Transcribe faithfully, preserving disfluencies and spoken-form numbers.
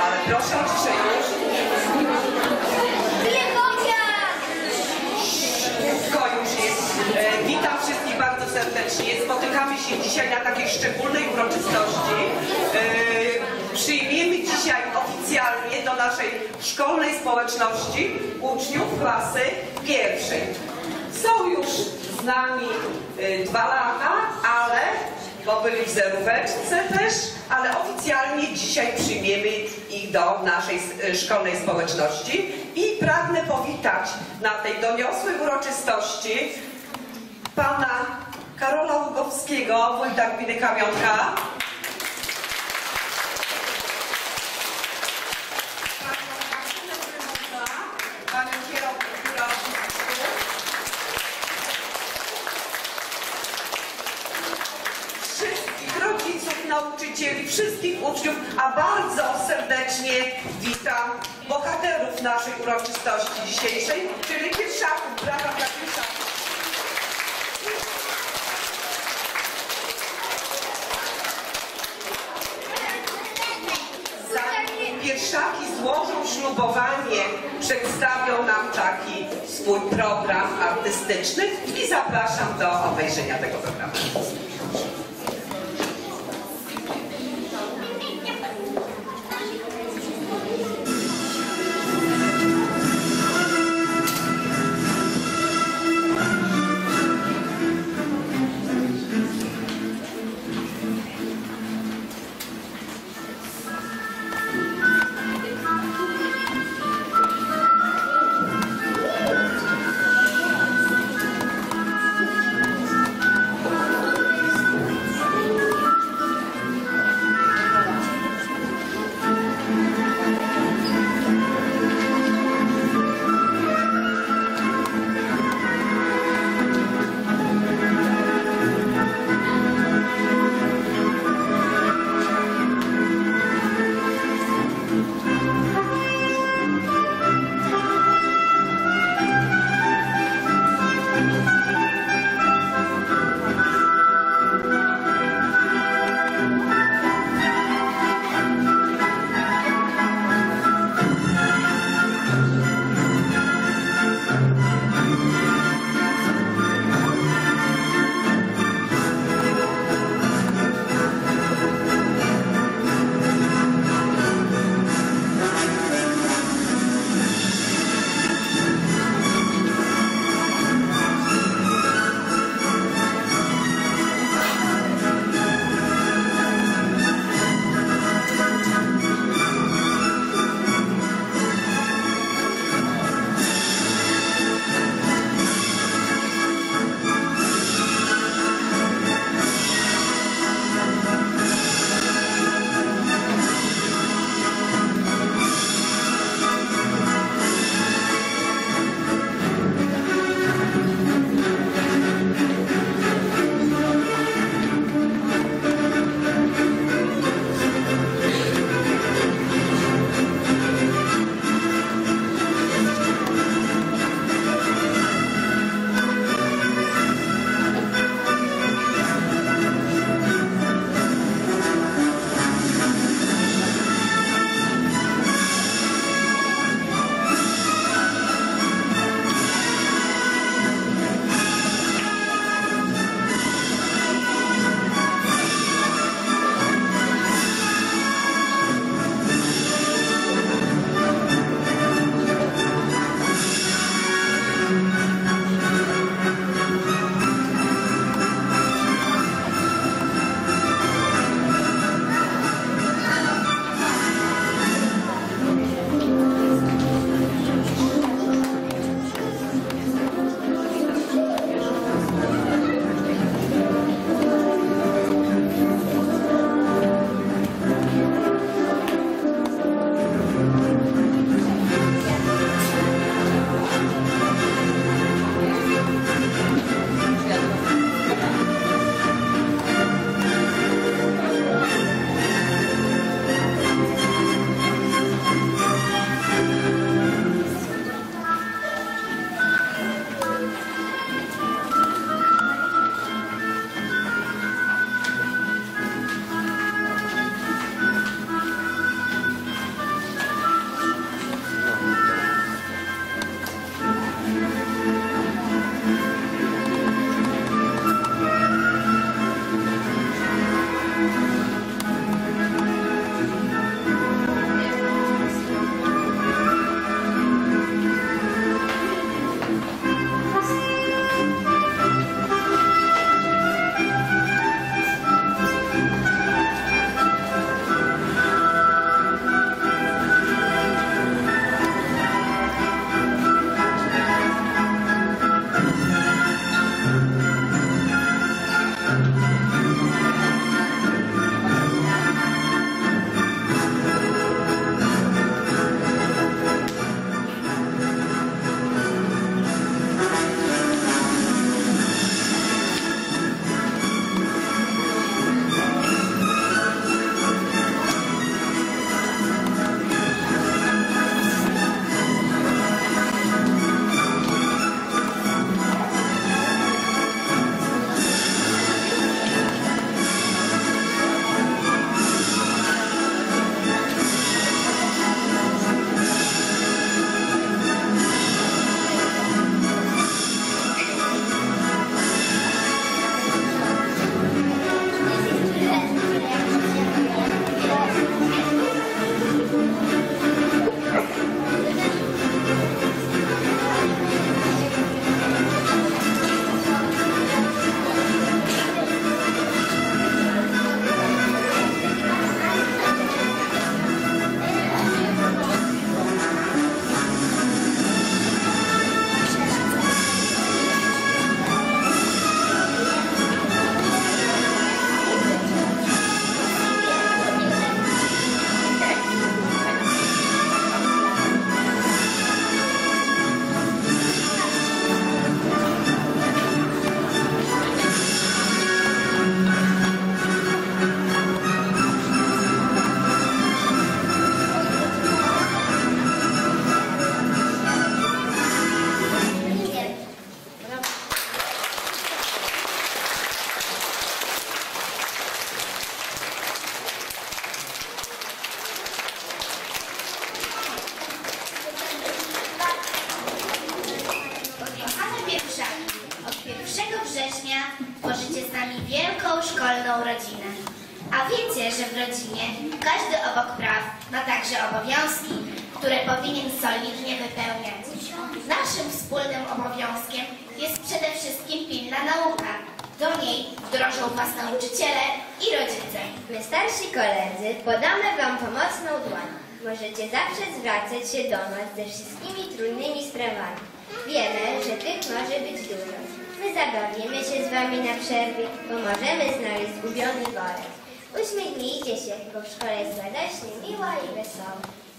Ale proszę o ciszę już. To już jest. E, witam wszystkich bardzo serdecznie. Spotykamy się dzisiaj na takiej szczególnej uroczystości. E, przyjmiemy dzisiaj oficjalnie do naszej szkolnej społeczności uczniów klasy pierwszej. Są już z nami e, dwa lata, ale bo byli w zeróweczce też, ale oficjalnie dzisiaj przyjmiemy ich do naszej szkolnej społeczności i pragnę powitać na tej doniosłej uroczystości pana Karola Ługowskiego, wójta gminy Kamionka, panią kierowcę wszystkich rodziców, nauczycieli, wszystkich uczniów, a bardzo serdecznie witam bohaterów naszej uroczystości dzisiejszej, czyli pierwszaków. Brawa dla pierwszaków. Zanim pierwszaki złożą ślubowanie, przedstawią nam taki swój program artystyczny i zapraszam do obejrzenia tego programu. że w rodzinie każdy obok praw ma także obowiązki, które powinien solidnie wypełniać. Naszym wspólnym obowiązkiem jest przede wszystkim pilna nauka. Do niej wdrożą was nauczyciele i rodzice. My starsi koledzy podamy wam pomocną dłoń. Możecie zawsze zwracać się do nas ze wszystkimi trudnymi sprawami. Wiemy, że tych może być dużo. My zabawimy się z wami na przerwie, pomożemy znaleźć zgubiony worek. Uśmiechnijcie się, bo w szkole jest radośnie, miła i wesoła.